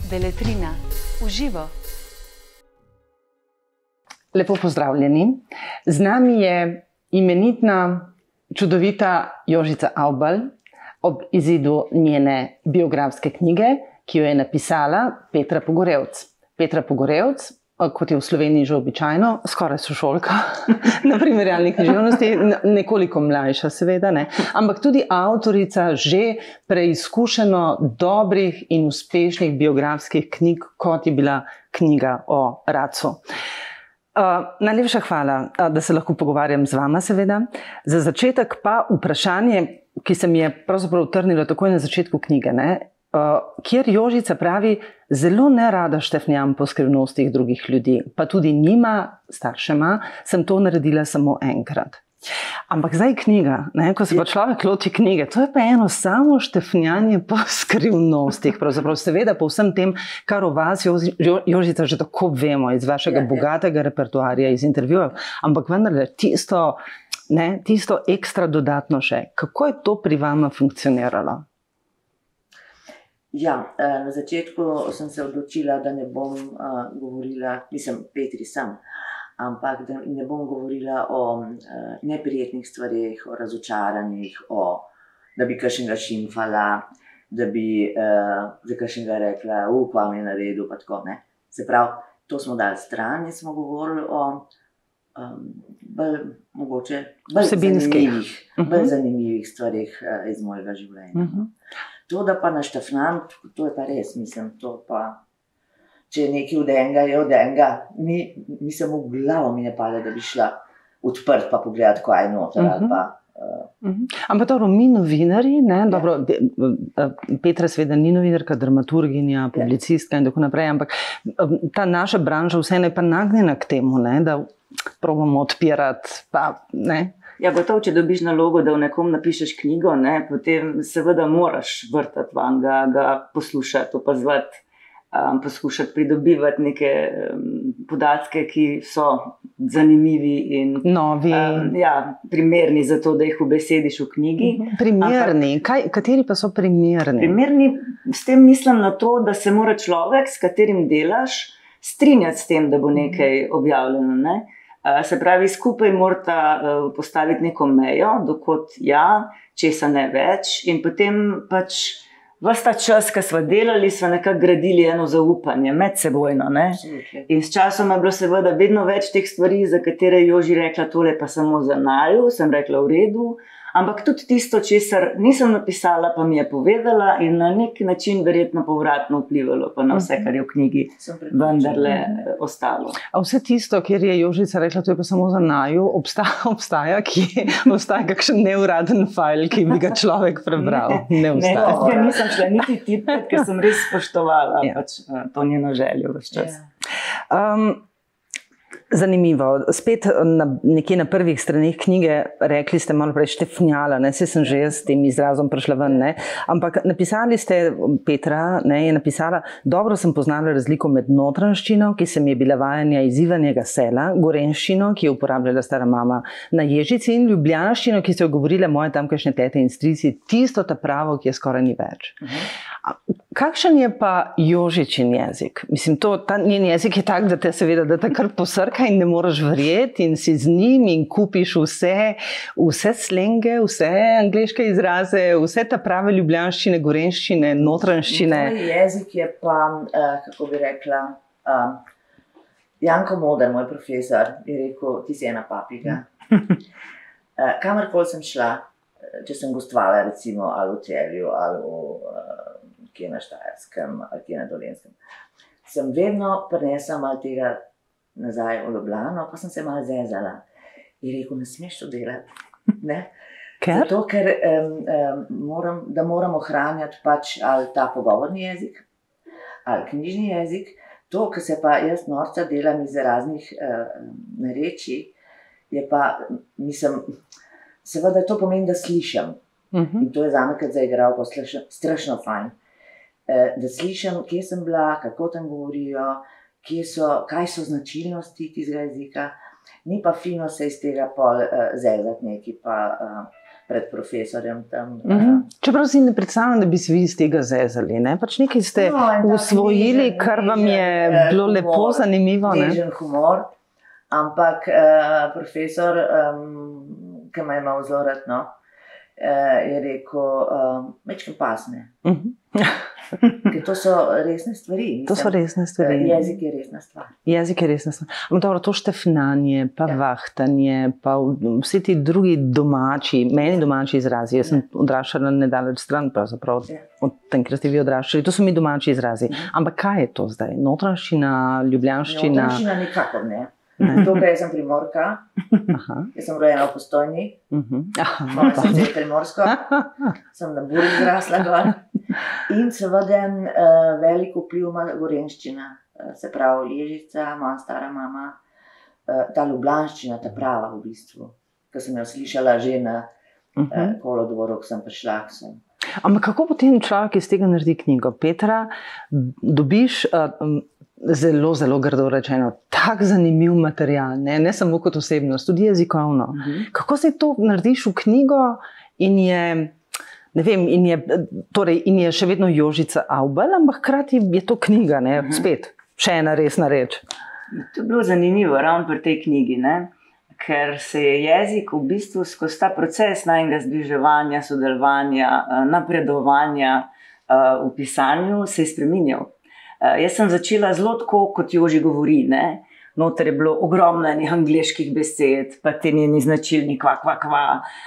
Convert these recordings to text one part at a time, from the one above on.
Beletrina v živo. Lepo pozdravljeni. Z nami je imenitna, čudovita Jožica Avbelj ob izidu njene biografske knjige, ki jo je napisala Petra Pogorevc. Petra Pogorevc, kot je v Sloveniji že običajno, skoraj sošolka na primerjalni književnosti, nekoliko mlajša seveda, ne? Ampak tudi avtorica že preizkušeno dobrih in uspešnih biografskih knjig, kot je bila knjiga o Racu. Najlepša hvala, da se lahko pogovarjam z vama seveda. Za začetek pa vprašanje, ki se mi je pravzaprav utrnilo takoj na začetku knjige, ne? Kjer Jožica pravi, zelo nerada štefnjam po skrivnostih drugih ljudi, pa tudi njima, staršema, sem to naredila samo enkrat. Ampak zdaj knjiga, ne, ko se pa človek loti knjige, to je pa eno samo štefnjanje po skrivnostih, pravzaprav seveda po vsem tem, kar o vas, Jožica, že tako vemo iz vašega bogatega repertoarja, iz intervjujev, ampak vendarle tisto ekstra dodatno še. Kako je to pri vama funkcioniralo? Ja, na začetku sem se odločila, da ne bom govorila, nisem Petri sam, ampak da ne bom govorila o neprijetnih stvarih, o razočaranjih, da bi kakšnega šimfala, da bi za kakšnega rekla, pa mi je naredil, pa tako, ne. Se pravi, to smo dali stran in smo govorili o bolj zanimivih stvarih iz mojega življenja. To, da pa naštefnam, to je pa res, mislim, to pa, če je nekaj od enega, je od enega, mislim, v glavo mi ne pade, da bi šla odprt pa pogledati, kaj je noter ali pa. Ampak dobro, mi novinarji, ne, dobro, Petra seveda ni novinarka, dramaturginja, publicistka in tako naprej, ampak ta naša branža vseeno je pa nagnjena k temu, ne, da probamo odpirati, pa ne. Ja, gotovo, če dobiš nalogo, da v nekom napišeš knjigo, ne, potem seveda moraš vrtati van, ga poslušati, opazovati, poskušati pridobivati neke podatke, ki so zanimivi in novi. Primerni za to, da jih ubesediš v knjigi. Primerni? Kateri pa so primerni? Primerni, s tem mislim na to, da se mora človek, s katerim delaš, strinjati s tem, da bo nekaj objavljeno, ne. Se pravi, skupaj morata postaviti neko mejo, dokot česa ne več, in potem pač ves ta čas, ko sva delali, sva nekako gradili eno zaupanje medsebojno, ne. In s časom je bilo seveda vedno več teh stvari, za katere je Joži rekla, tole pa samo za naju, sem rekla v redu, ampak tudi tisto, česar nisem napisala, pa mi je povedala in na nek način verjetno povratno vplivalo pa na vse, kar je v knjigi vendarle ostalo. A vse tisto, kjer je Jožica rekla, to je pa samo za naju, obstaja kakšen neuraden fajl, ki bi ga človek prebral? Ne obstaja. Ne, nisem šla niti tipati, ker sem res spoštovala pač to njeno željo ves čas. Zanimivo. Spet nekje na prvih straneh knjige rekli ste malo prej štefnjala, ne, saj sem že jaz s tem izrazom prišla ven, ne, ampak napisali ste, Petra, ne, je napisala, dobro sem poznala razliko med notranščino, ki se mi je bila vajanja iz Ivanjega Sela, gorenščino, ki je uporabljala stara mama na Ježici, in ljubljanščino, ki so jo govorile moje tamkajšnje tete in strici, tisto ta pravo, ki je skoraj ni več. Kakšen je pa Jožičin jezik? Mislim, njen jezik je tak, da te seveda, da te kar posrka in ne moreš verjeti in si z njim in kupiš vse slenge, vse angleške izraze, vse ta prave ljubljanščine, gorenščine, notranščine. Moj jezik je pa, kako bi rekla, Janko Moder, moj profesor, je rekel, ti si ena papiga. Kamorkoli sem šla, če sem gostovala recimo ali v Celju ali kje na Štajerskem ali kje na Dolenjskem, sem vedno prinesla malo tega nazaj v Ljubljano, pa sem se malo zezala. Je rekel, ne smeš to delati. Ne? Ker? Zato, ker da moram ohranjati pač ali ta pogovorni jezik, ali knjižni jezik. To, kar se pa jaz norca delam iz raznih narečij, je pa, mislim, seveda to pomeni, da slišim. In to je zame kot za igralko strašno fajn. Da slišim, kje sem bila, kako tam govorijo, kaj so značilnosti tistega jezika. Ni pa fino se iz tega pol zezati neki, pa pred profesorjem tam. Čeprav si ne predstavljam, da bi se vi iz tega zezali, ne? Pač nekaj ste usvojili, kar vam je bilo lepo, zanimivo. Nežen humor, ampak profesor, ki me je imel vzorat, no, je rekel, mečkim pasne. Ker to so resne stvari. To so resne stvari. Jezik je resna stvar. Jezik je resna stvar. Ampak dobro, to štefnanje, pa vahtanje, pa vsi ti drugi domači, meni domači izrazi. Jaz sem odraščala nedaleč stran, pravzaprav od tem, ker ste vi odraščali. To so mi domači izrazi. Ampak kaj je to zdaj? Notranjščina, ljubljanščina? Notranjščina nikakor ne. To, ker jaz sem Primorka, jaz sem rojena v Postojni, moje srce je primorsko, sem na Muri zrasla gor. In seveda velik vpliv ima gorenjščina, se pravi Ježica, moja stara mama, ta ljubljanščina, ta prava v bistvu, ki sem jo slišala že na kolodvoru, ko sem prišla. Ampak kako potem človek iz tega naredi knjigo? Petra, dobiš zelo, zelo grdo rečeno, tak zanimiv material, ne samo kot osebnost, tudi jezikovno. Kako se to narediš v knjigo in je, ne vem, in je še vedno Jožica Avbelj, ampak hkrati je to knjiga, ne, spet, še ena resna reč. To je bilo zanimivo, ravno pri tej knjigi, ne? Ker se je jezik v bistvu skozi ta proces najnega zbliževanja, sodelovanja, napredovanja v pisanju se je spreminjal. Jaz sem začela zelo tako, kot Joži govori, ne? Noter je bilo ogromno enih angleških besed, pa te njeni značilni kva, kva, kva.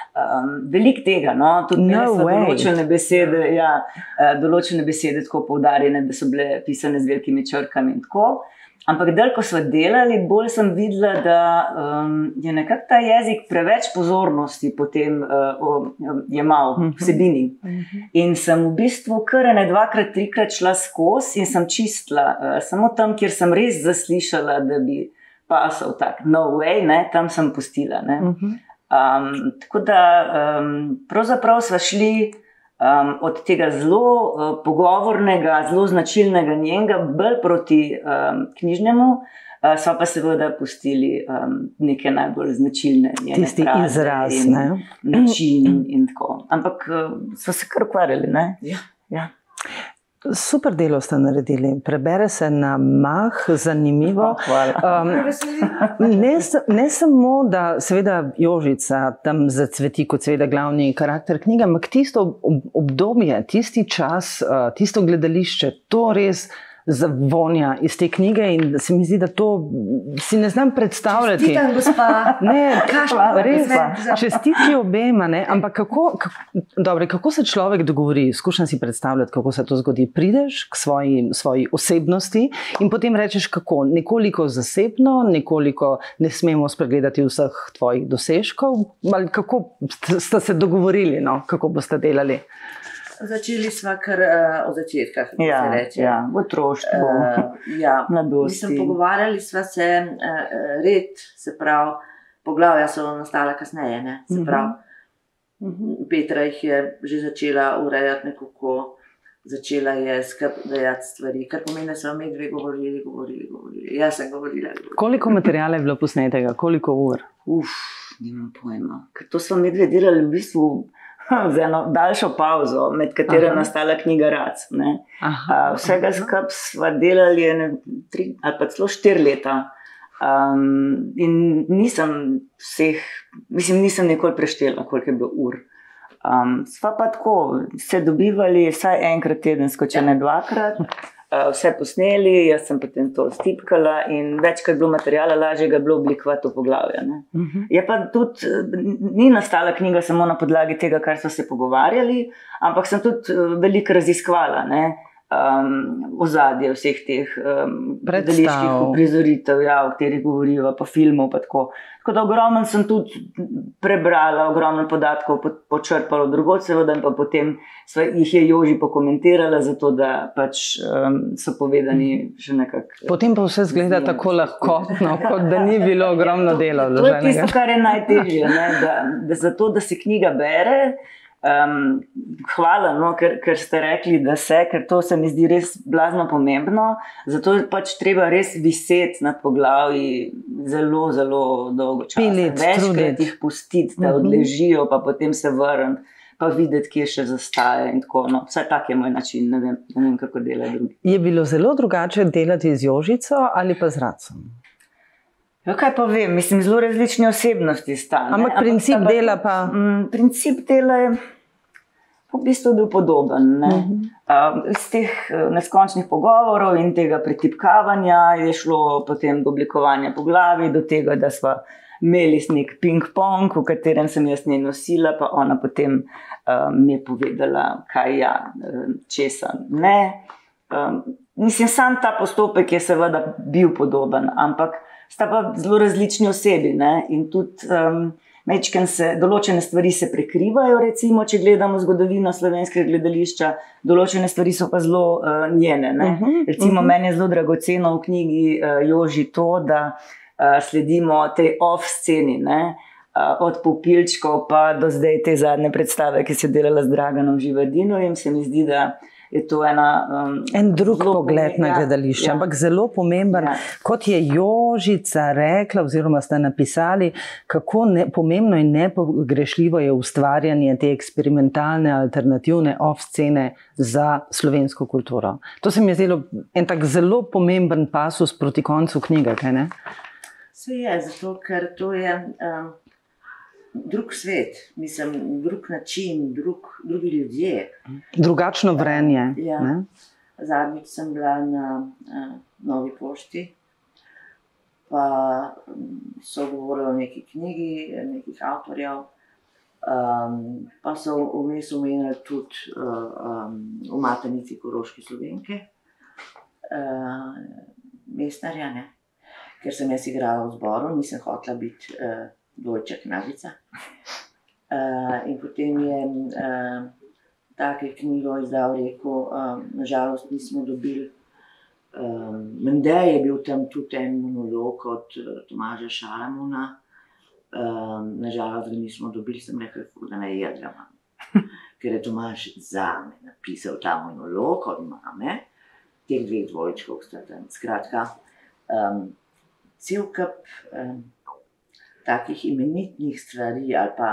Veliko tega, no? Tudi določene besede, določene besede tako poudarjene, da so bile pisane z velikimi črkami in tako. Ampak ko smo delali, bolj sem videla, da je nekako ta jezik preveč pozornosti potem jemal vsebini. In sem v bistvu kar ene dvakrat, trikrat šla skozi in sem čistila. Samo tam, kjer sem res zaslišala, da bi pasal tak no way, ne, tam sem pustila. Ne. Tako da pravzaprav sva šli od tega zelo pogovornega, zelo značilnega njenega, bolj proti knjižnemu, sva pa seveda pustili neke najbolj značilne njene tisti fraze izraz, in ne? Način in tako. Ampak sva se kar ukvarjali, ne? Ja. Super delo ste naredili, prebere se na mah, zanimivo. Ne samo, da seveda Jožica tam zacveti kot seveda glavni karakter knjige, ampak tisto obdobje, tisti čas, tisto gledališče, to res zavonja iz te knjige in se mi zdi, da to si ne znam predstavljati. Čestitam, gospa. Ne, res, čestitki obema, ne, ampak kako se človek dogovori, skušam si predstavljati, kako se to zgodi. Prideš k svoji osebnosti in potem rečeš kako, nekoliko zasebno, nekoliko ne smemo spregledati vseh tvojih dosežkov, ali kako ste se dogovorili, no, kako boste delali? Začeli smo kar od začetka, kako se reče. Ja, v otroštvu, mladosti. Mislim, pogovarjali smo se red, se pravi, poglavja so nastala kasneje, ne, se pravi. Petra jih je že začela urejati nekako, začela je dajati stvari, kar pomeni, da smo mi dve govorili. Jaz sem govorila. Koliko materijala je bilo posnetega, koliko ur? Nimam pojma. Ker to smo mi dve delali v bistvu z eno daljšo pauzo, med katero je nastala knjiga Rac. Vsega skupaj sva delali 3 ali pa celo 4 leta. In nisem nikoli preštela, koliko je bilo ur. Sva pa tako se dobivali vsaj enkrat tedensko, če ne dvakrat. Vse posneli, jaz sem potem to stipkala in večkrat je bilo materijala, lažjega je bilo oblikovati v poglavje. Je pa tudi, ni nastala knjiga samo na podlagi tega, kar so se pogovarjali, ampak sem tudi veliko raziskvala, ne, ozadje vseh teh gledaliških uprizoritev, o katerih govorijo, pa filmov, pa tako. Tako da ogromno sem tudi prebrala, ogromno podatkov počrpala drugod, seveda, pa potem jih je Joži pokomentirala, zato da pač so povedani še nekako. Potem pa vse zgleda tako lahkotno, kot da ni bilo ogromno dela vloženega. To je tisto, kar je najtežje, ne, da zato, da se knjiga bere, Hvala, no, ker ste rekli, da ker to se mi zdi res blazno pomembno. Zato je pač treba res viseti nad poglavji zelo, zelo dolgo časa. Večkrat jih pustiti, da odležijo, pa potem se vrniti, pa videti, kje še zastaje in tako. No, vsaj tak je moj način, ne vem kako delajo drugi. Je bilo zelo drugače delati z Jožico ali pa z Racom? Ja, kaj pa vem, mislim, zelo različne osebnosti sta. Ampak princip dela pa... Princip dela je v bistvu bil podoben. Iz teh neskončnih pogovorov in tega pretipkavanja je šlo potem do oblikovanja poglavij, do tega, da sva imeli nek ping-pong, v katerem sem jaz njej nosila, pa ona potem mi je povedala, kaj ja, česa ne. Mislim, sam ta postopek je seveda bil podoben, ampak sta pa zelo različni osebi, ne? In tudi določene stvari se prekrivajo, recimo, če gledamo zgodovino slovenskega gledališča, določene stvari so pa zelo njene. Ne? Recimo, meni je zelo dragoceno v knjigi Joži to, da sledimo tej off-sceni, od Popilčkov pa do zdaj te zadnje predstave, ki se je delala z Draganom Živadinovim, se mi zdi, da je to en drug pogled na gledališče, ampak zelo pomemben, kot je Jožica rekla, oziroma ste napisali, kako pomembno in nepogrešljivo je ustvarjanje te eksperimentalne, alternativne off-scene za slovensko kulturo. To se mi je zdelo en tak zelo pomemben pasus proti koncu knjige, kaj ne? Se je, zato ker to je drug svet, mislim, drug način, drugi ljudje. Drugačno vrenje. Ja. Zadnjič sem bila na Novi pošti, pa so govorili o neki knjigi, nekih avtorjev, pa so vmes omenili tudi v Maternici Koroške Slovenke, Mestnarja, ne? Ker sem jaz igrala v zboru, nisem hotela biti dvojček Nagica. In potem je take knjigo izdal, rekel, nažalost nismo dobili. Menda je bil tam tudi en monolog od Tomaža Šalamuna. Nažalost ga nismo dobili, sem rekel, da ne jedrama. Ker je Tomaž zame napisal ta monolog od mame, teh dveh dvojčkov, skratka, cel kup takih imenitnih stvari ali pa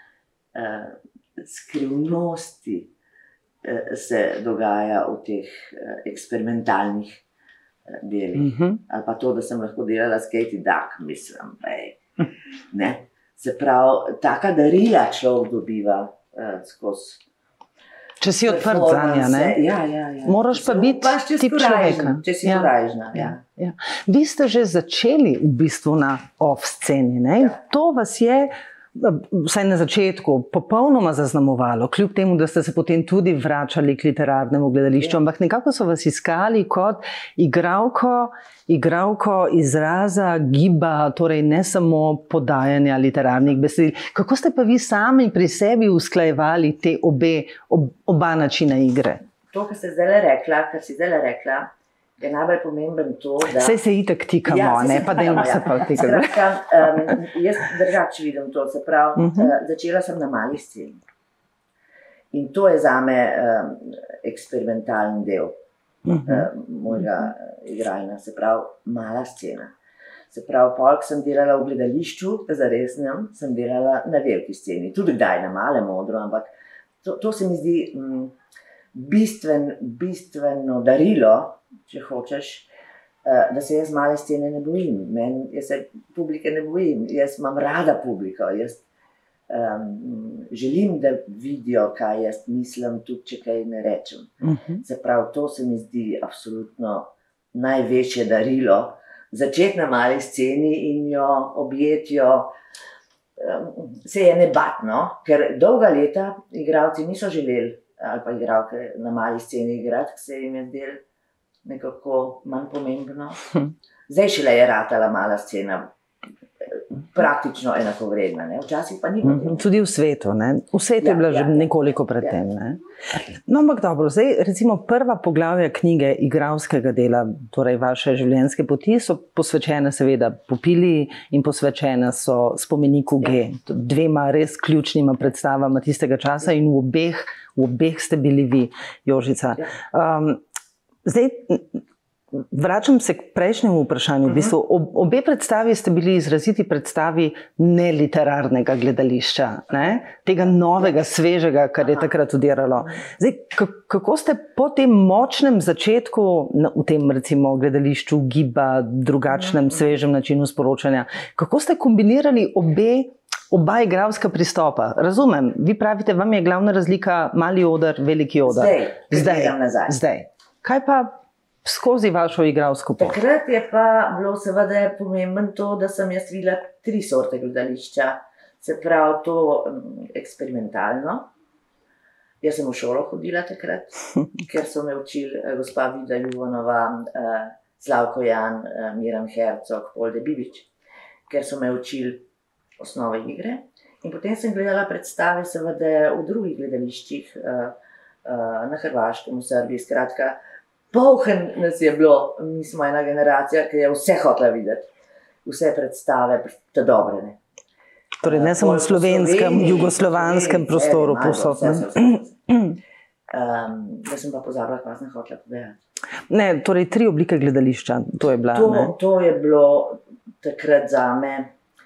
skrivnosti se dogaja v teh eksperimentalnih delih. Ali pa to, da sem lahko delala s Katie Duck, mislim. Ne? Se pravi, taka darila človek dobiva skozi. Če si odprt zanje, ne? Ja. Moraš pa biti tip človeka. Če si korajžna, ja. Vi ste že začeli v bistvu na off-sceni, ne? In to vas je, vsaj na začetku, popolnoma zaznamovalo, kljub temu, da ste se potem tudi vračali k literarnemu gledališču, ampak nekako so vas iskali kot igralko izraza, giba, torej ne samo podajanja literarnih besedil. Kako ste pa vi sami pri sebi usklajevali te oba načina igre? To, kar si zdaj rekla, je najbolj pomemben to, da... Saj se itak tikamo, ne? Pa delamo se pa tikamo. Jaz drugače vidim to, se pravi, začela sem na mali sceni. In to je zame eksperimentalni del mojega igranja, se pravi, mala scena. Se pravi, polk sem delala v gledališču, zaresnem, sem delala na veliki sceni, tudi kdaj na malem odru, ampak to se mi zdi bistveno darilo, če hočeš, da se jaz male scene ne bojim. Jaz se publike ne bojim, jaz imam rada publiko, jaz želim, da vidijo, kaj jaz mislim, tudi če kaj ne rečem. Se pravi, to se mi zdi absolutno največje darilo, začeti na mali sceni in jo objeti, se je ne bati, no? Ker dolga leta igralci niso želeli, ali pa igralke na mali sceni igrati, se jim je zdelo nekako manj pomembno. Zdaj šele je ratala mala scena praktično enakovredna. Včasih pa ni bilo. Tudi v svetu. V svetu je bila že nekoliko predtem. No, ampak dobro, zdaj recimo prva poglavja knjige igralskega dela, torej vaše življenjske poti, so posvečene seveda Pupili in posvečene so Spomeniku G. Dvema res ključnima predstavama tistega časa in v obeh ste bili vi, Jožica. Zdaj, vračam se k prejšnjemu vprašanju. V bistvu, obe predstavi ste bili izraziti predstavi neliterarnega gledališča, tega novega, svežega, kar je takrat udiralo. Zdaj, kako ste po tem močnem začetku v tem recimo gledališču giba, drugačnem, svežem načinu sporočanja, kako ste kombinirali oba igralska pristopa? Razumem, vi pravite, vam je glavna razlika mali oder, veliki oder. Zdaj. Kaj pa skozi vašo igralsko pot? Takrat je pa bilo seveda pomembno to, da sem jaz videla 3 sorte gledališča. Se pravi to eksperimentalno. Jaz sem v šolo hodila takrat, ker so me učili gospa Vida Juvanova, Slavko Jan, Miran Hercog, Polde Bibič, ker so me učili osnove igre. In potem sem gledala predstave seveda v drugih gledališčih, na Hrvaškem, v Srbiji, skratka, polhen nas je bilo, mi smo ena generacija, ki je vse hotela videti, vse predstave, te dobre. Torej ne samo v slovenskem, jugoslovanskem prostoru povsod. Da sem pa pozabila, kaj sem hotela povedati. Ne, torej 3 oblike gledališča, to je bila. To je bilo takrat zame.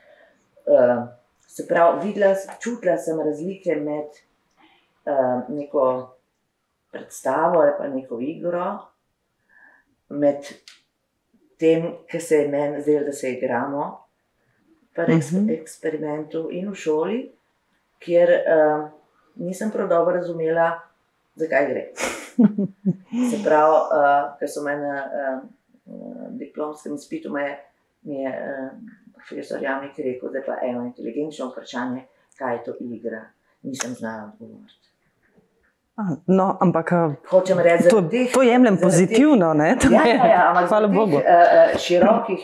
Se pravi, čutila sem razlike med neko predstavo ali pa neko igro, med tem, ki se je meni zdelo, da se igramo, pa eksperimentu in v šoli, kjer nisem prav dobro razumela, zakaj gre. Se pravi, ker so me na diplomskem izpitu mi je profesor Jamnik rekel, da je pa eno inteligenčno vprašanje, kaj je to igra. Nisem znala odgovoriti. No, ampak reči, to jemljem pozitivno, ne? Ampak hvala Bogu. Širokih,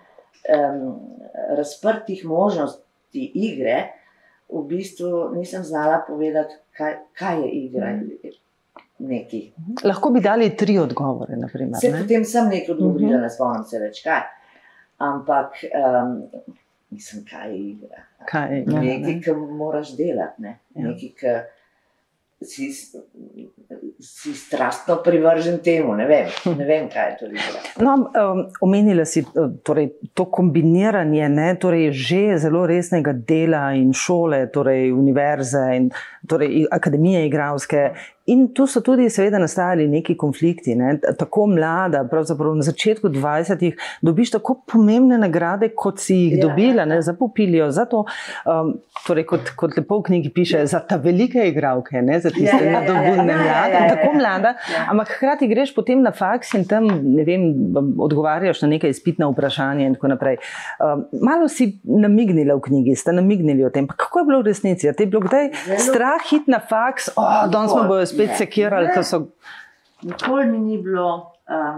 razprtih možnosti igre, v bistvu nisem znala povedati, kaj je igra neki. Lahko bi dali 3 odgovore, na primer. Potem sem nekaj odgovorila, ne spomnim se več kaj. Ampak mislim, kaj je igra. Nekaj, ki moraš delati, nekaj, ki si strastno privržen temu, ne vem, kaj je to igra. No, omenila si torej, to kombiniranje, torej že zelo resnega dela in šole, torej univerze in torej akademije igralske. In tu so tudi seveda nastajali neki konflikti, tako mlada, pravzaprav na začetku 20-ih dobiš tako pomembne nagrade, kot si jih dobila, za Pupilijo, za to, torej kot lepo v knjigi piše, za ta velike igralke, za tiste nadobudne mlade, tako mlada, ampak hkrati greš potem na faks in tam, ne vem, odgovarjaš na neka izpitna vprašanja in tako naprej. Malo si namignila v knjigi, ste namignili o tem, pa kako je bilo v resnici? Je bilo kdaj strah hit na faks, danes smo bojo spet sekirali, ko so... Nikoli mi ni bilo,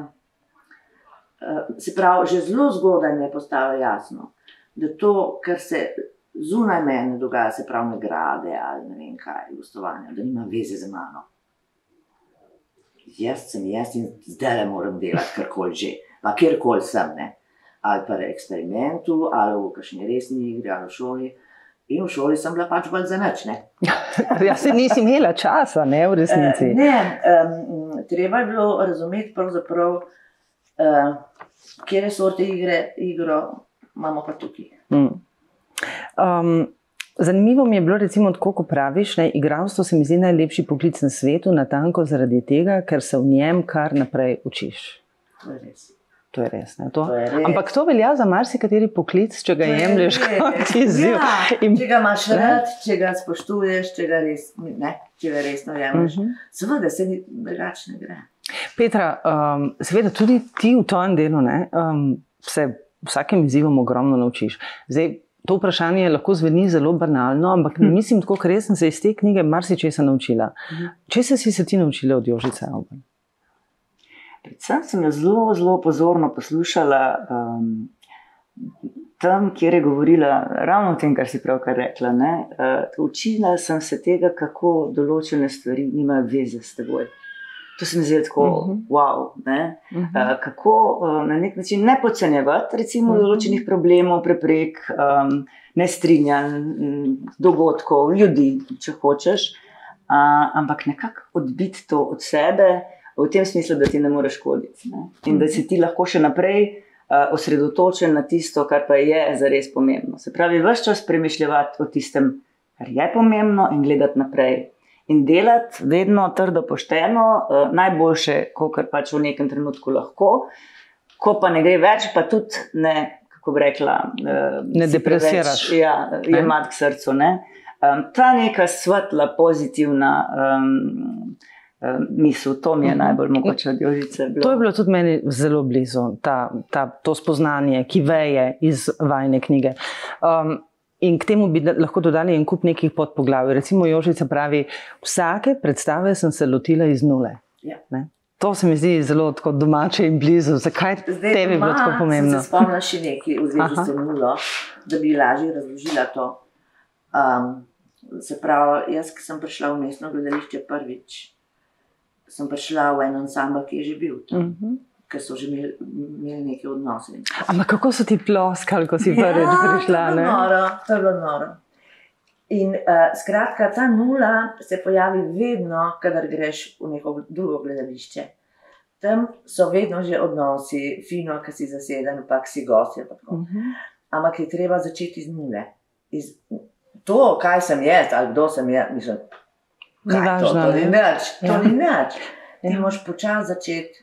se pravi, že zelo zgodaj mi je postalo jasno, da to, kar se zunaj mene dogaja, se pravi nagrade ali ne vem kaj, gostovanja, da nima veze z mano. Jaz sem in zdaj moram delati karkoli že, pa kjerkoli sem, ali pa v eksperimentu, ali v kakšni resni igri, ali v šoli. In v šoli sem bila pač bolj za nič, Ja, se nisi imela časa, v resnici. Treba je bilo razumeti pravzaprav, kjer sorte igro imamo pa tukaj. Zanimivo mi je bilo recimo, tako ko praviš, igralstvo se mi zdi najlepši poklic na svetu, natanko zaradi tega, ker se v njem kar naprej učiš. To je res. To je res, Ampak to velja za marsikateri poklic, če ga jemlješ kot izziv. Če ga imaš rad, če ga spoštuješ, če ga resno jemlješ. Seveda se ni drugače ne gre. Petra, seveda tudi ti v tvojem delu se vsakem izzivom ogromno naučiš. Zdaj, to vprašanje lahko zveni zelo banalno, ampak mislim, tako ker sem se iz te knjige marsičesa naučila. Česa si se ti naučila od Jožice Avbelj? Predvsem sem jo zelo, zelo pozorno poslušala tam, kjer je govorila ravno o tem, kar si pravkar rekla. Učila sem se tega, kako določene stvari nimajo veze s teboj. To se mi zdi tako, wow, kako na nek način ne podcenjevati, recimo, določenih problemov, preprek, nestrinjanj, dogodkov, ljudi, če hočeš, ampak nekako odbiti to od sebe, v tem smislu, da ti ne more škoditi. In da si ti lahko še naprej osredotočen na tisto, kar pa je zares pomembno. Se pravi, ves čas premišljati o tistem, kar je pomembno in gledati naprej. In delati vedno trdo pošteno, najboljše, kolikor pač v nekem trenutku lahko. Ko pa ne gre več, pa tudi ne, kako bi rekla, ne depresiraš. Jemati k srcu. Ta neka svetla, pozitivna misel, to mi je najbolj mogoče od Jožice bilo. To je bilo tudi meni zelo blizu, to spoznanje, ki veje iz vajine knjige. In k temu bi lahko dodali en kup nekih podpoglavij. Recimo Jožica pravi, vsake predstave sem se lotila iz nule. Ja. To se mi zdi zelo tako domače in blizu. Zakaj tebi je bilo tako pomembno? Zdaj se spomnim še nekaj v zvezi s nulo, da bi lažje razložila to. Se pravi, jaz, ki sem prišla v mestno gledališče prvič, sem prišla v en ansambl, ki je že bil tam, ker so že imeli neke odnose. Ampak kako so ti ploskali, ko si prvič prišla? To je bilo noro. In skratka, ta nula se pojavi vedno, kadar greš v neko drugo gledališče. Tam so vedno že odnosi, fino, ki si zaseden, pa ki si gost. Ampak je treba začeti iz nule. To, kaj sem jaz, ali kdo sem jaz, mislim, to ni nič. To ni nič. Ti moraš počasi začeti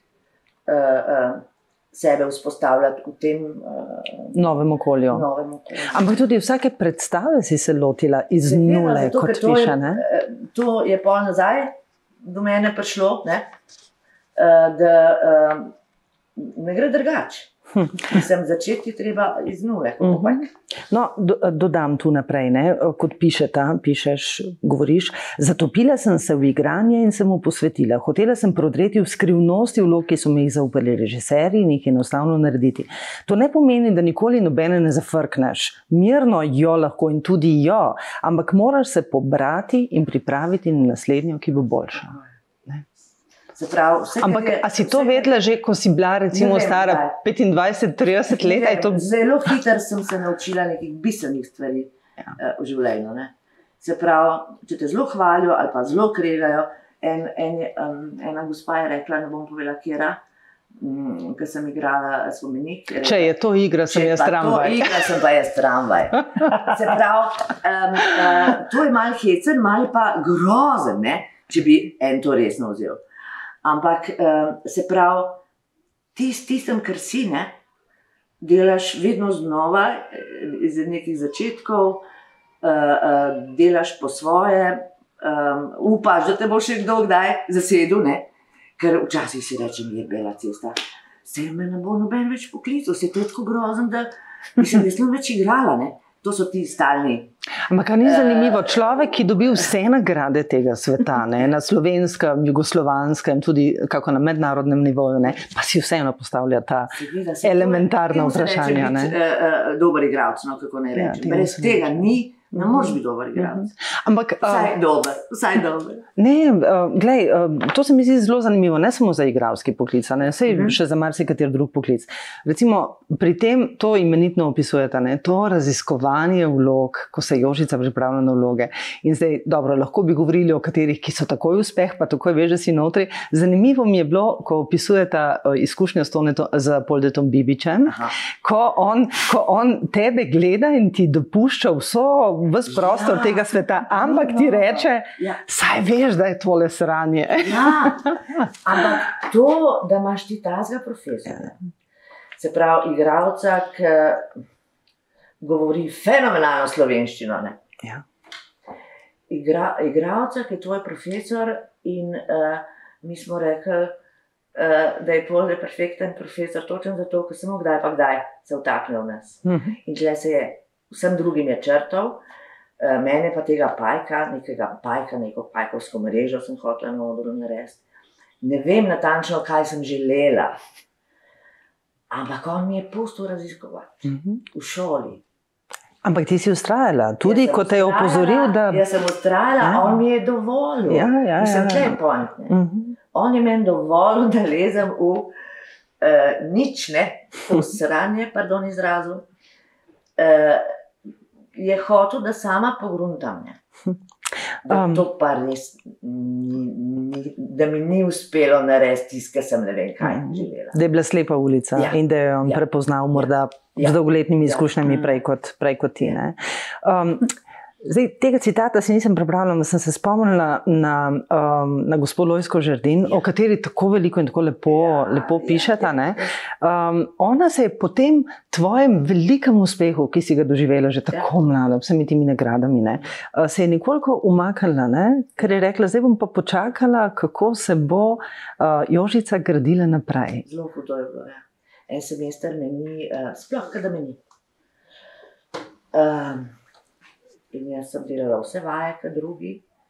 sebe vzpostavljati v tem novem okolju. Ampak tudi vsake predstave si se lotila iz nule, kot piše. To je pol nazaj do mene prišlo, da ne gre drugače. Začeti treba iz nule. No, dodam tu naprej, kot pišeš, govoriš, zatopila sem se v igranje in se mu posvetila. Hotela sem prodreti v skrivnosti vlog, ki so mi jih zaupali režiserji in jih enostavno narediti. To ne pomeni, da nikoli nobene ne zafrkneš. Mirno jo lahko in tudi jo, ampak moraš se pobrati in pripraviti na naslednjo, ki bo boljša. Ampak a si to vedela že, ko si bila recimo stara 25-30 let? Zelo hitro sem se naučila nekih bistvenih stvari v življenju. Se pravi, če te zelo hvalijo ali pa zelo kregajo, ena gospa je rekla, ne bom povedala kjera, ker sem igrala spomenik. Če je to igra, sem jaz tramvaj. To igra, sem pa jaz tramvaj. Se pravi, to je malo hecen, malo pa grozen, če bi en to resno vzel. Ampak se pravi, tistem, kar si, delaš vedno znova, iz nekih začetkov, delaš po svoje, upaš, da te bo še kdo kdaj zasedel, ker včasih si rečem, je bela cesta, se me ne bo noben več poklical, se je to tako grozen, da mislim, da sem več igrala, To so ti stalni. Ampak ni zanimivo, človek, ki dobi vse nagrade tega sveta, na slovenskem, jugoslovanskem, tudi kako na mednarodnem nivoju, pa si vseeno postavlja ta elementarna vprašanja. Dober igralec, kako ne rečem. Brez tega ne moreš biti dober igralec. Vsaj dober. Ne, glej, to se mi zdi zelo zanimivo, ne samo za igralski poklic, sej še za marsikater drug poklic. Recimo, pri tem to imenitno opisujete, to raziskovanje vlog, ko se Jožica pripravlja na vloge. In zdaj, dobro, lahko bi govorili o katerih, ki so takoj uspeh, pa takoj veš, da si notri. Zanimivo mi je bilo, ko opisujete izkušnjo z Poldetom Bibičem, ko on tebe gleda in ti dopušča ves prostor tega sveta, ampak ti reče, saj veš, da je tole sranje. Ampak to, da imaš ti tazga profesora, se pravi igralca, ki govori fenomenalno slovenščino, igralca, ki je tvoj profesor in mi smo rekli, da je Polde perfekten profesor, točno zato, ker samo kdaj pa kdaj se vtakne v nas. In tle se je vsem drugim je črtal, mene pa tega neko pajkovsko mrežo sem hotela na odru narediti. Ne vem natančno, kaj sem želela, Ampak on mi je pustil raziskovati v šoli. Ampak ti si ustrajala, tudi ko te je opozoril, da... Jaz sem ustrajala, on mi je dovolil. Mislim, tle je point, ne. On je meni dovolil, da lezem v nič, ne, v sranje, pardon izrazu, je hotel, da sama pogruntam, ne. Da to pa res, da mi ni uspelo narediti tisto, kar sem ne vem kaj želela. Da je bila slepa ulica in da je on prepoznal morda z dolgoletnimi izkušnjami prej kot ti. Ne? Zdaj, tega citata si nisem prebrala, da sem se spomnila na gospo Lojzko Žerdin, o kateri tako veliko in tako lepo pišeta. Ne? Ona se je po tem tvojem velikem uspehu, ki si ga doživela že tako mlada, vsemi temi nagradami, ne? Se je nekoliko umaknila, ne? Ker je rekla, zdaj bom pa počakala, kako se bo Jožica gradila naprej. Zelo hudo je bilo, ja. En semester me ni, sploh kada me ni. In jaz sem delala vse vaje, kot drugi,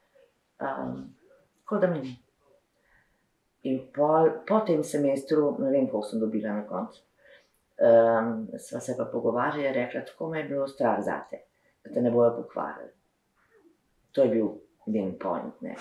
kot da me ni. In po tem semestru, ne vem, koliko sem dobila na koncu, sva se pa pogovarjala, rekla, tako me je bilo strah zate, da te ne bojo pokvarili. To je bil njen point, ne.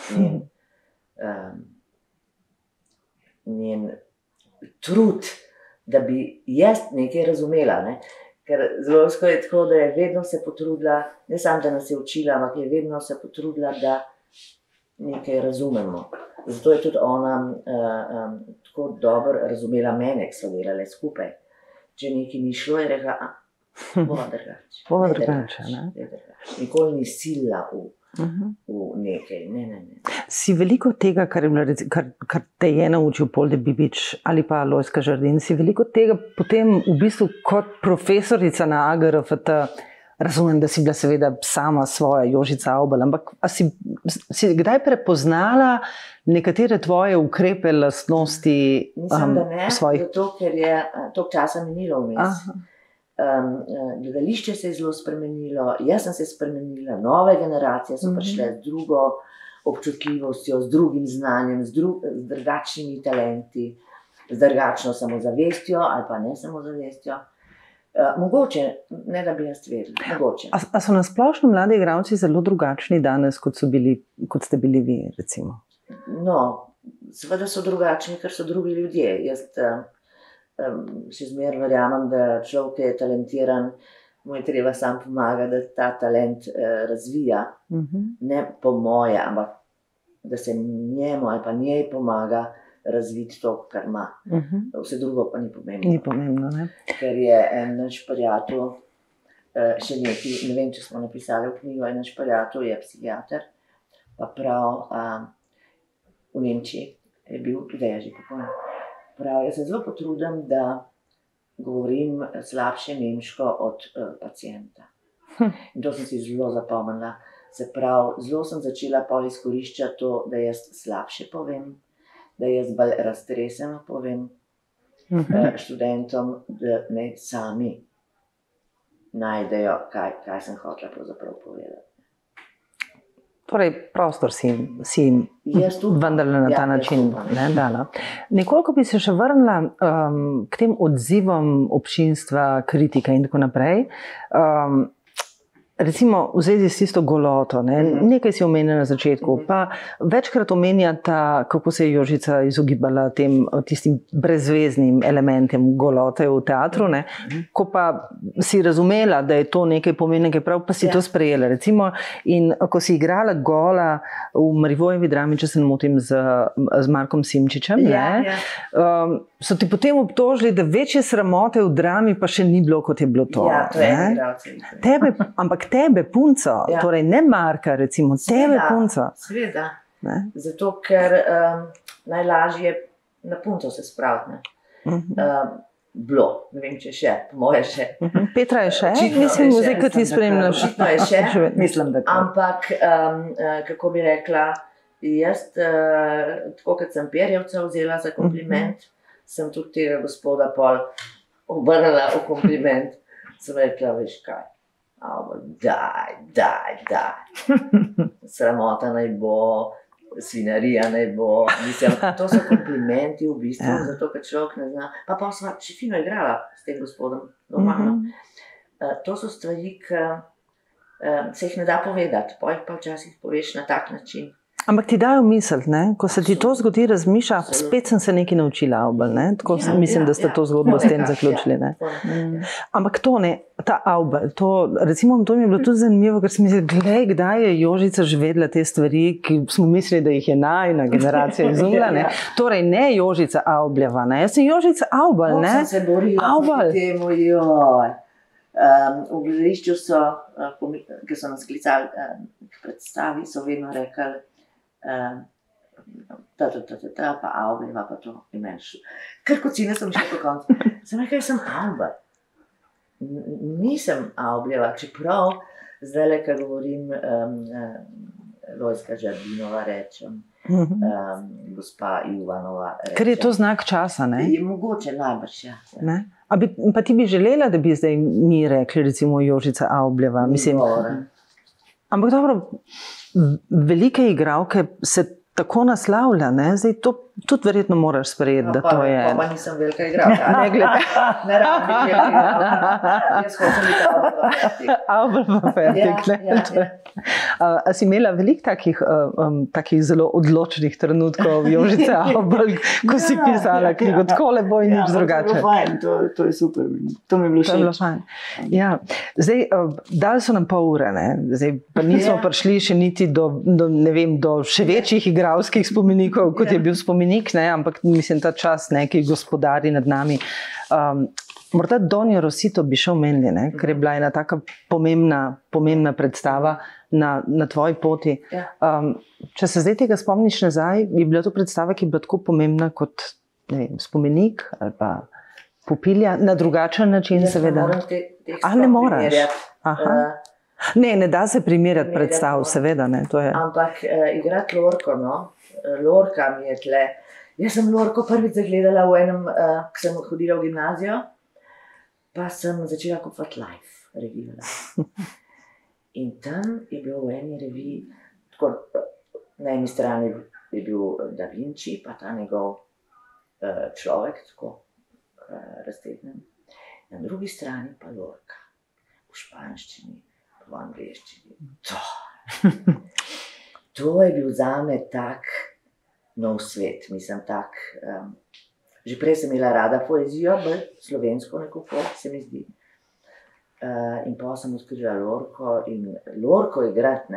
Njen trud, da bi jaz nekaj razumela, ne. Ker zelo je tako, da je vedno se potrudila, ne samo, da nas je učila, ampak je vedno se potrudila, da nekaj razumemo. Zato je tudi ona tako dobro razumela mene, ki so delale skupaj. Če nekaj ni šlo, je rekla, bova drugače. Bova drugače, ne? Nikoli ni silila v nekaj, ne. Si veliko tega, kar te je naučil Polde Bibič ali pa Lojzka Žerdin, si veliko tega potem v bistvu kot profesorica na AGRFT, razumem, da si bila seveda sama svoja Jožica Avbelj, ampak si kdaj prepoznala nekatere tvoje ukrepe, lastnosti svojih? Mislim, da ne, zato ker je toliko časa minilo vmes. Gledališče se je zelo spremenilo, jaz sem se spremenila, nove generacije so prišle z drugo občutljivostjo, z drugim znanjem, z drugačnimi talenti, z drugačno samozavestjo ali pa ne samozavestjo. Mogoče, ne da bi jaz vedela, mogoče. A so na splošno mladi igralci zelo drugačni danes, kot ste bili vi, recimo? No, seveda so drugačni, ker so drugi ljudje. Jaz še zmeraj verjamem, da človek, ki je talentiran, mu je treba sam pomagati, da ta talent razvija. Ne po moje, ampak da se njemu ali pa njej pomaga razviti to, kar ima. Vse drugo pa ni pomembno. Ni pomembno, ne? Ker je en naš prijatelj, še nekaj, ne vem, če smo napisali v knjigo, en naš prijatelj je psihiater, pa prav v Nemčiji je bil, da je že pokojni. Prav, jaz se zelo potrudim, da govorim slabše nemško od pacienta. In to sem si zelo zapomnila. Se pravi, zelo sem začela pol izkoriščati to, da jaz slabše povem, da jaz bolj raztreseno povem študentom, da ne sami najdejo, kaj sem hotela pravzaprav povedati. Torej, prostor si vendarle na ta način dala. Nekoliko bi se še vrnila k tem odzivom občinstva, kritike in tako naprej. Recimo v zvezi s tisto goloto, nekaj si omenila na začetku, pa večkrat omenjata, kako se je Jožica izogibala tistim brezveznim elementem golote v teatru, ko pa si razumela, da je to nekaj pomenega, prav pa si to sprejela. Recimo, in ko si igrala gola v Marivojevi drami, če se ne motim, z Markom Simčičem, so ti potem obtožili, da večje sramote v drami pa še ni bilo, kot je bilo to. Ja, to je ampak tebe, punco, torej ne Marka, recimo, tebe, punco. Sveda, zato ker najlažje na punco se spraviti. Bilo, ne vem, če še, po moje še. Petra je še? Mislim, zdaj, ko ti spremljaš. Očitno je še, mislim, da to. Ampak, kako bi rekla, jaz, tako kot sem Perjevca vzela za kompliment, sem tudi tega gospoda pol obrnila v kompliment. Sem rekla, veš kaj, daj. Sramota naj bo, svinarija ne bo. Mislim, to so komplimenti v bistvu, zato ker človek ne zna. Pa sva še fino igrala s tem gospodom, normalno. To so stvari, ki se jih ne da povedati, pa jih pa včasih poveš na tak način. Ampak ti dajo misel, ne? Ko se ti to zgodi, razmišlja, spet sem se nekaj naučila, Avbelj, ne? Tako mislim, da ste to zgodbo s tem zaključili, ne? Ampak to ne, ta Avbelj, recimo to mi je bilo tudi zanimivo, ker sem mislila, glej, kdaj je Jožica že vedela te stvari, ki smo mislili, da jih je najina generacija izumila, ne? Torej ne Jožica Avbljeva, ne? Jaz sem Jožica Avbelj, ne? Sem se borila proti temu, joj. V gledališču so, ki so nas klicali k predstavi, so vedno rekli, pa Avbljeva, pa to imen šlo. Ker kocine sem šla po koncu. Sem rekla, sem Avbelj. Nisem Avbljeva, čeprav zdaj, ko govorim, Lojzka Žardinova rečem, gospa Ivanova rečem. Ker je to znak časa, ne? Je mogoče, najbrž, ja. Pa ti bi želela, da bi zdaj mi rekli, recimo Jožica Avbljeva, mislim. Ampak dobro, velike igralke se tako naslavlja, ne? Zdaj to tudi verjetno moraš sprejeti, da to je... Pa nisem velika igralka. Ne glede. Ne rabim biti velika igralka. Jaz hočem biti Avbelj pa fertik, ne? A si imela veliko takih zelo odločnih trenutkov Jožice Avbelj, ko si pisala knjigo, tako lepo in nič drugače. To je bilo fajn, to je super. To mi je bilo všeč. Ja, zdaj, dali so nam pol ure, ne? Zdaj, pa nismo prišli še niti do še večjih igralskih spomenikov, kot je bil spomenik, ne? Ampak mislim, ta čas, ne, ki gospodari nad nami. Morda Donjo Rosito bi še omenili, ne? Ker je bila ena taka pomembna predstava na tvoji poti. Če se zdaj tega spomniš nazaj, je bila to predstava, ki je bila tako pomembna kot spomenik ali pa pupilja, na drugačen način seveda. Ne moraš? Ne da se primerjati predstav, seveda. Ampak igrati Lorko, no? Lorka mi je tle. Jaz sem Lorko prvič zagledala v enem, ko sem hodila v gimnazijo, pa sem začela kupovati Life revijo. In tam je bil v eni reviji, tako na eni strani je bil Da Vinci, pa ta njegov človek, tako raztegnen. Na drugi strani pa Lorca, v španščini, v angleščini. To je bil zame tak nov svet, mislim tak. Že prej sem imela rada poezijo, bolj slovensko nekako, se mi zdi. In pa sem odkrila Lorco in Lorco igrati, ne.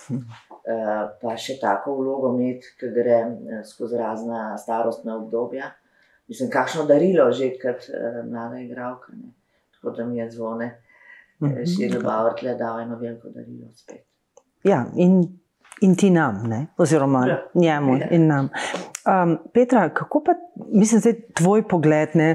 Pa še tako vlogo imeti, ki gre skozi razna starostna obdobja. Mislim, kakšno darilo že kot mlada igralka, ne. Tako da mi je Zvone Širl Bauer tle dal eno veliko darilo spet. Ja, in ti nam, ne? Oziroma njemu in nam. Petra, kako pa, mislim, zdaj tvoj pogled, ne?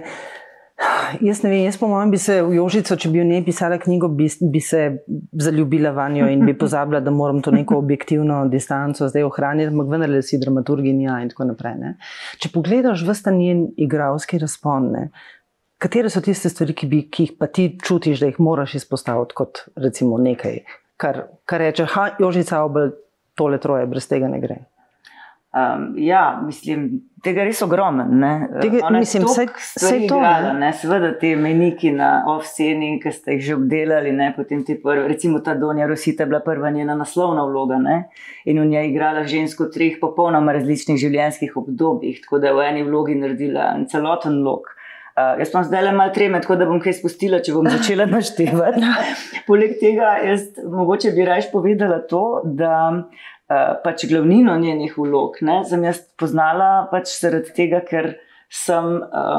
Jaz ne vem, jaz po mojem bi se v Jožico, če bi v njej pisala knjigo, bi se zaljubila vanjo in bi pozabila, da moram to neko objektivno distanco zdaj ohraniti, ampak vendarle si dramaturginja in tako naprej, ne? Če pogledaš ves ta njen igralski razpon, ne? Katere so tiste stvari, ki jih pa ti čutiš, da jih moraš izpostaviti kot recimo nekaj, kar reče, Jožica Avbelj, tole troje, brez tega ne gre. Ja, mislim, tega res ogromen, ne. Ona je toliko stvari igrala, ne. Seveda te mejniki na off-sceni, ki ste jih že obdelali, ne, potem recimo ta Donja Rosita je bila prva njena naslovna vloga, ne, in v njej igrala žensko v 3 popolnoma različnih življenjskih obdobjih, tako da je v eni vlogi naredila celoten lok. Jaz pa zdaj le malo treme, tako da bom kaj spustila, če bom začela naštevati. Poleg tega, mogoče bi raje povedala to, da pač glavnino njenih vlog, ne, sem jaz poznala pač zaradi tega, ker sem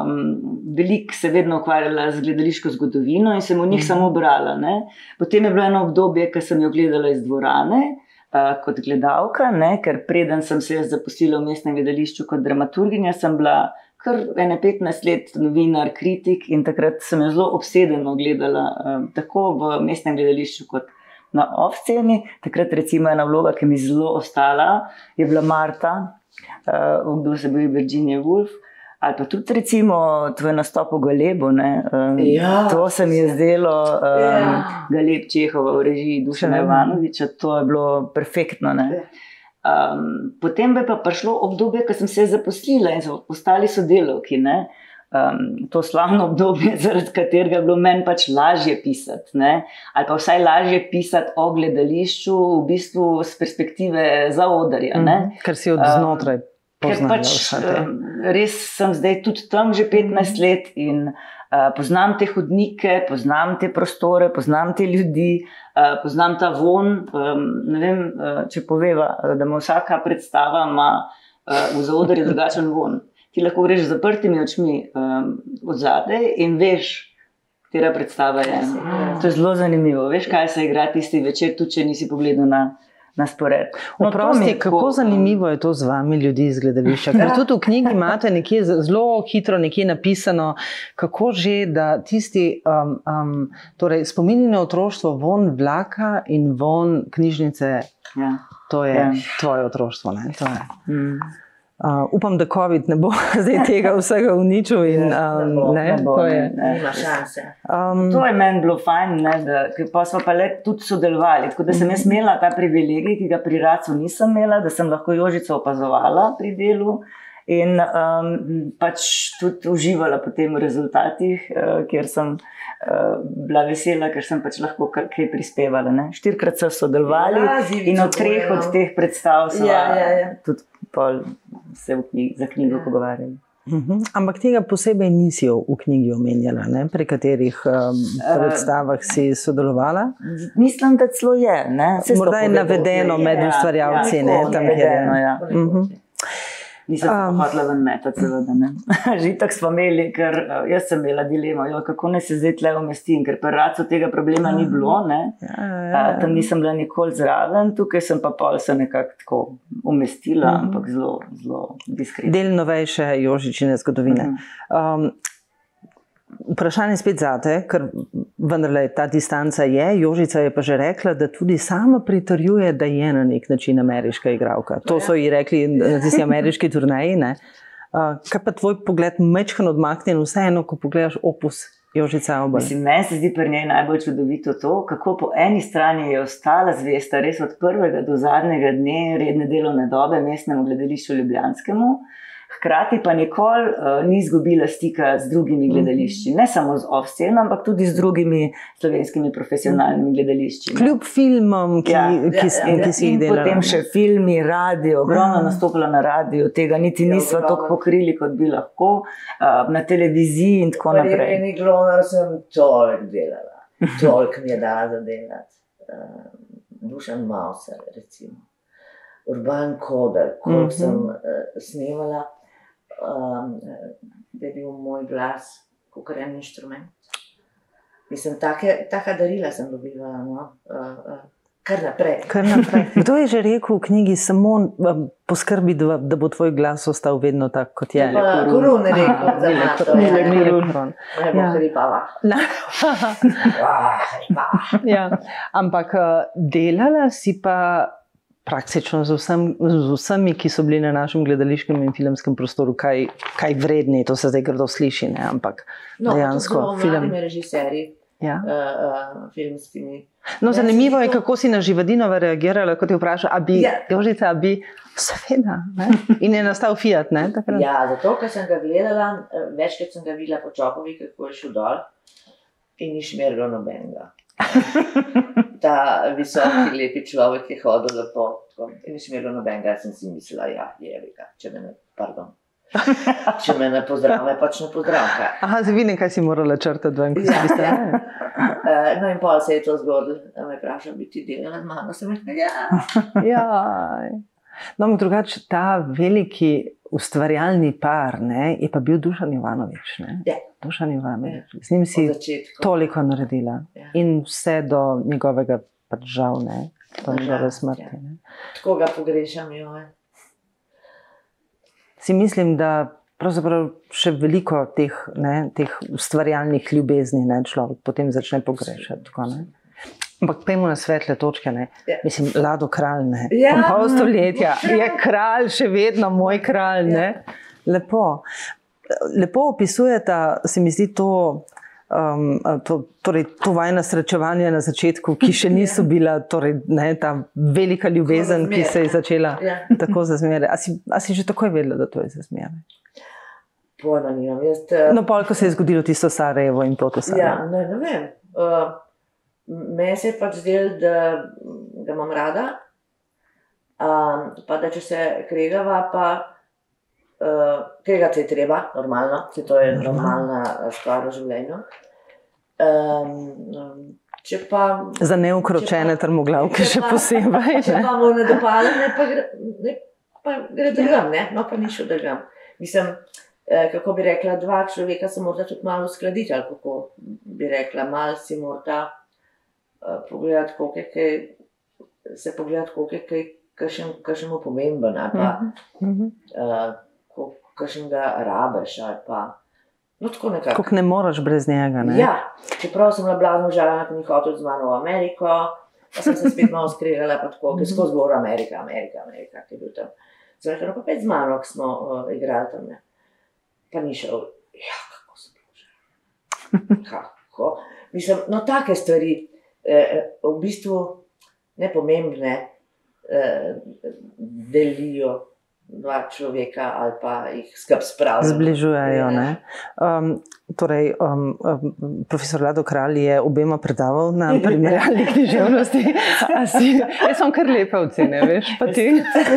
veliko se vedno ukvarjala z gledališko zgodovino in sem v njih samo brala, ne. Potem je bilo eno obdobje, ko sem jo gledala iz dvorane, kot gledalka, ne, ker preden sem se jaz zaposlila v mestnem gledališču kot dramaturginja, sem bila kar 15 let novinar, kritik in takrat sem jo zelo obsedeno gledala tako v mestnem gledališču kot na off-sceni. Takrat recimo ena vloga, ki mi zelo ostala, je bila Marta, kdo se bil Virginia Woolf, ali pa tudi recimo tvoj nastop v Galebu, ne. To se mi je zdelo, Galeb Čehova v režiji Dušana Ivanoviča, to je bilo perfektno, ne. Potem bi pa prišlo obdobje, ko sem se zaposlila in so ostali sodelavki, ne. To slavno obdobje, zaradi katerega je bilo meni pač lažje pisati, ne? Ali pa vsaj lažje pisati o gledališču v bistvu z perspektive zaodrja. Ker si od znotraj poznala vse te. Res sem zdaj tudi tam že 15 let in poznam te hodnike, poznam te prostore, poznam te ljudi, poznam ta von. Ne vem, če poveva, da ima vsaka predstava v zaodrju drugačen von. Ti lahko greš z zaprtimi očmi od zadaj in veš, katera predstava je. To je zelo zanimivo. Veš, kaj se igra tisti večer, tudi če nisi pogledal na spored. Oprosti, kako zanimivo je to z vami, ljudi iz gledališča. Ker tudi v knjigi imate nekje zelo hitro nekje napisano, kako že, da tisti torej spomini na otroštvo, von vlaka in von knjižnice, to je tvoje otroštvo, ne? To je. Upam, da COVID ne bo zdaj tega vsega uničil in nima šanse. To je meni bilo fajn, ker pa smo pa le tudi sodelovali, tako da sem jaz imela ta privilegij, ki ga pri Racu nisem imela, da sem lahko Jožico opazovala pri delu in pač tudi uživala potem v rezultatih, kjer sem bila vesela, ker sem pač lahko kaj prispevala. 4-krat so sodelovali in od 3 od teh predstav so tudi pol se za knjigo pogovarjali. Ampak tega posebej nisi v knjigi omenjala, pri katerih predstavah si sodelovala? Mislim, da celo je. Morda je navedeno med ustvarjalci. Nisem se hotela ven metati, seveda, ne. Že tako smo imeli, ker jaz sem imela dilemo, kako ne se zdaj tle umestim, ker pri Racu tega problema ni bilo, ne. Tam nisem bila nikoli zraven, tukaj sem pa pol se nekako tako umestila, ampak zelo, zelo diskretno. Del novejše Jožičine zgodovine. Vprašanje spet zate, ker vendarle ta distanca je, Jožica je pa že rekla, da tudi sama pritrjuje, da je na nek način ameriška igralka. To so ji rekli na tisti ameriški turneji, ne? Kaj pa tvoj pogled majčkeno odmaknjen, vseeno, ko pogledaš opus Jožice Avbelj? Mislim, meni se zdi pri njej najbolj čudovito to, kako po eni strani je ostala zvesta res od prvega do zadnjega dne redne delovne dobe mestnemu gledališču ljubljanskemu, hkrati pa nikoli ni izgubila stika z drugimi gledališči. Ne samo z off-sceno, ampak tudi z drugimi slovenskimi profesionalnimi gledališči. Kljub filmom, ki si jih delala. In potem še filmi, radio, ogromno nastopila na radiju, tega niti nisva toliko pokrili, kot bi lahko, na televiziji in tako naprej. Pri Eni Glonar sem toliko delala, toliko mi je dala za delati. Dušan Mauser, recimo. Urban Koder, koliko sem snemala, da je bil moj glas kakor en inštrument. Mislim, taka darila sem dobivala, kar naprej. Kdo je že rekel v knjigi, samo poskrbi, da bo tvoj glas ostal vedno tak, kot je? Korun je rekel za Mato. Ne bo hripava. Ampak delala si pa praktično z vsemi, ki so bili na našem gledališkem in filmskem prostoru, kaj vredni, to se zdaj grdo sliši, ne, ampak dejansko film. Mladimi režiserji, filmskimi. No, zanimivo je, kako si na Živadinova reagirala, ko te vpraša, Jožica, seveda, ne? In je nastal Fiat, ne? Ja, zato, ker sem ga gledala, večkrat sem ga videla po Čopovi, kako je šel dol in ni šmerilo nobenega. Ta visoki, lepi človek je hodil lepo in ni šmerilo nobenega, sem si mislila, jevika, če me ne pozdrave, pač ne pozdravka. Aha, zavine, kaj si morala črtati ven, ko si biste. No in pol se je to zgodilo, da me vprašal, bi ti delala z mano, sem rekla, No, drugače, ta veliki ustvarjalni par, ne, je pa bil Dušan Jovanović, ne? Dušan Jovanović. Z njim si toliko naredila. In vse do njegovega, pač žal, ne, do njegove smrti. Tako ga pogrešam, joj. Si mislim, da pravzaprav še veliko teh ustvarjalnih ljubezni, ne, človek potem začne pogrešati, tako, ne. Ampak pejmo na svetle točke, ne. Mislim, Lado Kralj, ne. Po pol stoletja je kralj še vedno moj kralj, ne. Lepo. Lepo opisujeta, se mi zdi to to vajna srečevanja na začetku, ki še niso bila torej, ne, ta velika ljubezen, ki se je začela tako za zmeraj. A si že takoj vedela, da to je za zmeraj? Pojma nimam. No, pol, ko se je zgodilo tisto Sarajevo in to Sarajevo. Ja, ne vem. Meni se je pač zdelo, da ga imam rada, pa da če se kregava, pa kregati je treba, normalno, to je normalna stvar v življenju. Če pa... Za neukročene trmoglavke še posebej. Če pa mu ne dopadne, pa gre drugam, ne? No, pa ni šel drugam. Mislim, kako bi rekla, dva človeka se morda tudi malo uskladiti, ali kako bi rekla, malo si morda pogledati, koliko je kakšnemu pomemben, ali pa kakšnega rabeš, ali pa no, tako nekako. Koliko ne moraš brez njega, ne? Ja, čeprav sem bila blazno užaljena, ko ni hotel z mano v Ameriko, pa sem se spet malo skregala, pa tako, ki skozi govor Amerika, ki je bil tam. Sem rekla, no pa pet z mano, ko smo igrali tam, ne. Pa ni šel, ja, kako sem bila užaljena. Kako? Mislim, no, take stvari, v bistvu nepomembne, delijo dva človeka ali pa jih skupaj spravijo. Zbližujejo, ne? Torej, profesor Lado Kralj je obema predaval na primerjalni književnosti. Jaz sem kar lepe ocene, veš, pa ti.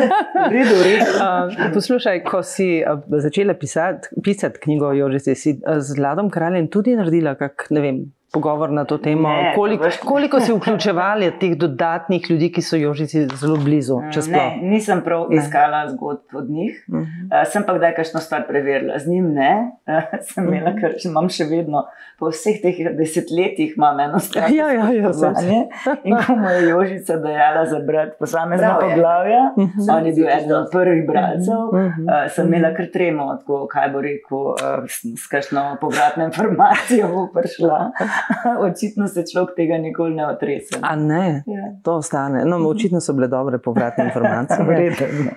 Poslušaj, ko si začela pisati knjigo o Jožici, si z Ladom Kraljem tudi naredila kak, ne vem, pogovor na to temo, koliko si vključevali teh dodatnih ljudi, ki so Jožici zelo blizu? Ne, nisem prav iskala zgodb od njih. Sem pa kdaj kakšno stvar preverila. Z njim ne. Sem imela, ker imam še vedno, po vseh teh desetletjih imam eno stvar. Ja. In ko mu je Jožica dajala za brati posamezna poglavja, on je bil eden od prvih bralcev, sem imela kar tremo, tako, kaj bo rekel, s kakšno povratno informacijo bo prišla. Očitno se človek tega nikoli ne otrese. A ne? Ja. To ostane. No, očitno so bile dobre povratne informacije.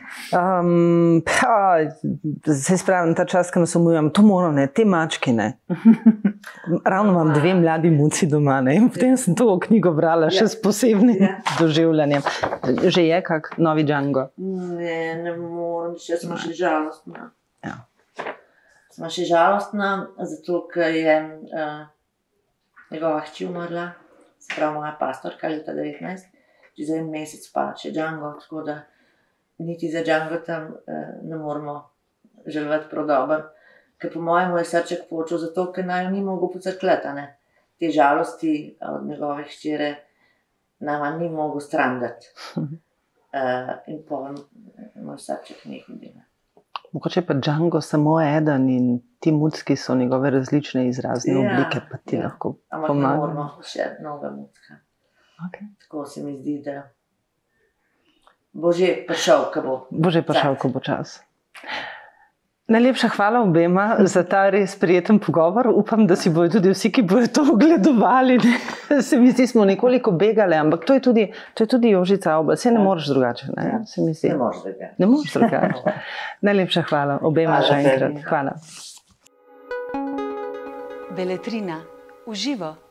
Se spravim, ta čas, ko nas omujam, to moram, ne, te mačke, ne. Ravno imam dve mladi muci doma, ne. In potem sem to knjigo brala še s posebnim doživljanjem. Že je kak novi Django? Ne moram, še smo še žalostna. Ja. Smo še žalostna, zato, ker je njegova hči umrla, se pravi moja pastorka leta 19, že za en mesec pa še Django, tako da niti za Django tam ne moramo želvati prav dobro, ker po mojemu je srček počel, zato ker naj ni mogel pocrkljati, ne. Te žalosti od njegove hčere nama ni mogel strandati. In pol moj srček nekaj dela. Mogoče pa Django samo eden in ti mucki so njegove različne izrazne oblike, pa ti lahko pomagajo. Ampak ne moramo še mnoga mucka. Tako se mi zdi, da bo že prišel, ko bo čas. Najlepša hvala obema za ta res prijeten pogovor. Upam, da si bojo tudi vsi, ki bojo to ogledovali. Se mi zdi, smo nekoliko begali, ampak to je tudi Jožica Avbelj. Se ne moreš drugače, ne? Se mi zdi. Ne moreš drugače. Najlepša hvala obema že enkrat. Hvala. Beletrina. Uživo.